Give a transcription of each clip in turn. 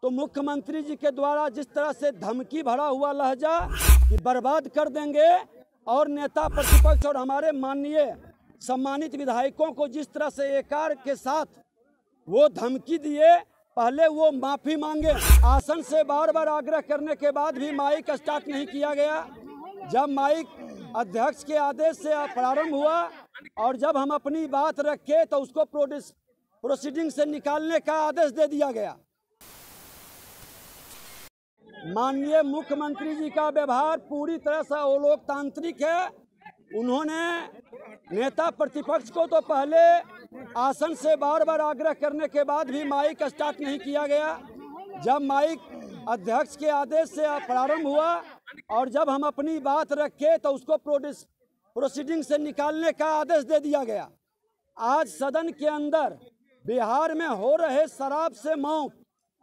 तो मुख्यमंत्री जी के द्वारा जिस तरह से धमकी भरा हुआ लहजा कि बर्बाद कर देंगे, और नेता प्रतिपक्ष और हमारे माननीय सम्मानित विधायकों को जिस तरह से एकार के साथ वो धमकी दिए, पहले वो माफी मांगे। आसन से बार बार आग्रह करने के बाद भी माइक स्टार्ट नहीं किया गया। जब माइक अध्यक्ष के आदेश से प्रारंभ हुआ और जब हम अपनी बात रखे तो उसको प्रोसीडिंग से निकालने का आदेश दे दिया गया। माननीय मुख्यमंत्री जी का व्यवहार पूरी तरह से अलोकतांत्रिक है। उन्होंने नेता प्रतिपक्ष को तो पहले आसन से बार बार आग्रह करने के बाद भी माइक स्टार्ट नहीं किया गया। जब माइक अध्यक्ष के आदेश से प्रारंभ हुआ और जब हम अपनी बात रखे तो उसको प्रोसीडिंग से निकालने का आदेश दे दिया गया। आज सदन के अंदर बिहार में हो रहे शराब से मौत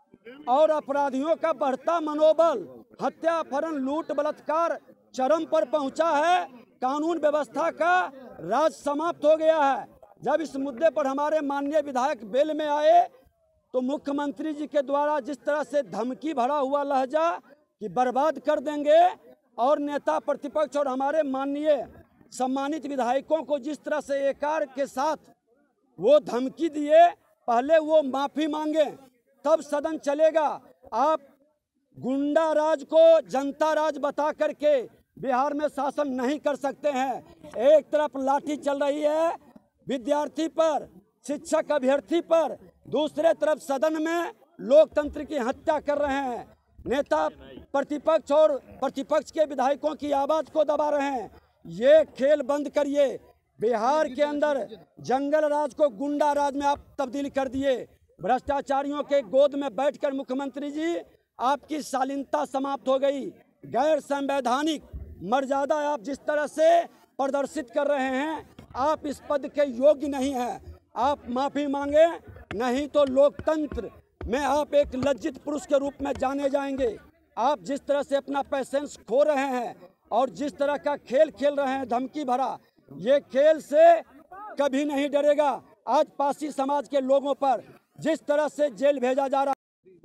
और अपराधियों का बढ़ता मनोबल, हत्या, अपहरण, लूट, बलात्कार चरम पर पहुंचा है। कानून व्यवस्था का राज समाप्त हो गया है। जब इस मुद्दे पर हमारे माननीय विधायक बेल में आए तो मुख्यमंत्री जी के द्वारा जिस तरह से धमकी भरा हुआ लहजा कि बर्बाद कर देंगे, और नेता प्रतिपक्ष और हमारे माननीय सम्मानित विधायकों को जिस तरह से एकार के साथ वो धमकी दिए, पहले वो माफी मांगे तब सदन चलेगा। आप गुंडा राज को जनता राज बता करके बिहार में शासन नहीं कर सकते हैं। एक तरफ लाठी चल रही है विद्यार्थी पर, शिक्षक अभ्यर्थी पर, दूसरे तरफ सदन में लोकतंत्र की हत्या कर रहे हैं। नेता प्रतिपक्ष और प्रतिपक्ष के विधायकों की आवाज को दबा रहे हैं। ये खेल बंद करिए। बिहार के अंदर जंगल राज को गुंडा राज में आप तब्दील कर दिए। भ्रष्टाचारियों के गोद में बैठकर मुख्यमंत्री जी आपकी शालीनता समाप्त हो गई। गैर संवैधानिक मर्यादा आप जिस तरह से प्रदर्शित कर रहे हैं, आप इस पद के योग्य नहीं हैं। आप माफी मांगे, नहीं तो लोकतंत्र में आप एक लज्जित पुरुष के रूप में जाने जाएंगे। आप जिस तरह से अपना पैसेंस खो रहे हैं और जिस तरह का खेल खेल रहे हैं धमकी भरा, ये खेल से कभी नहीं डरेगा। आज पासी समाज के लोगों पर जिस तरह से जेल भेजा जा रहा,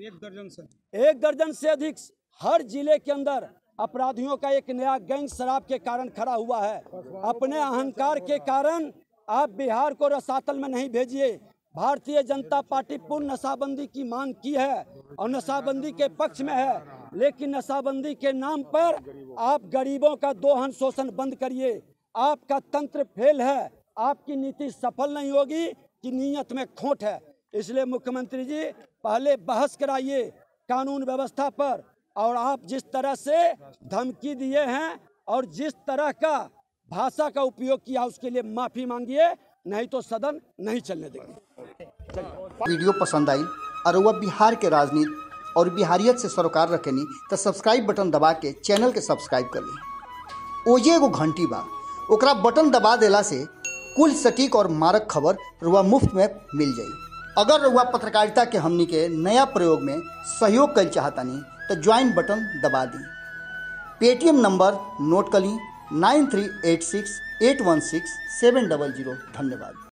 एक दर्जन से अधिक हर जिले के अंदर अपराधियों का एक नया गैंग शराब के कारण खड़ा हुआ है। अपने अहंकार के कारण आप बिहार को रसातल में नहीं भेजिए। भारतीय जनता पार्टी पूर्ण नशाबंदी की मांग की है और नशाबंदी के पक्ष में है, लेकिन नशाबंदी के नाम पर आप गरीबों का दोहन शोषण बंद करिए। आपका तंत्र फेल है, आपकी नीति सफल नहीं होगी कि नीयत में खोट है। इसलिए मुख्यमंत्री जी पहले बहस कराइए कानून व्यवस्था पर, और आप जिस तरह से धमकी दिए हैं और जिस तरह का भाषा का उपयोग किया उसके लिए माफी मांगिए, नहीं तो सदन नहीं चलने देंगे। वीडियो पसंद आई और वह बिहार के राजनीति और बिहारियत से सरोकार रखेनी तो सब्सक्राइब बटन दबा के चैनल के सब्सक्राइब कर ली। ओजे एगो घंटी बा, ओकरा बटन दबा देला से कुल सटीक और मारक खबर रुआ मुफ्त में मिल जाई। अगर रुआ पत्रकारिता के हमनी के नया प्रयोग में सहयोग कर चाहतानी तो ज्वाइन बटन दबा दी। पेटीएम नंबर नोट कर ली 9386816700। धन्यवाद।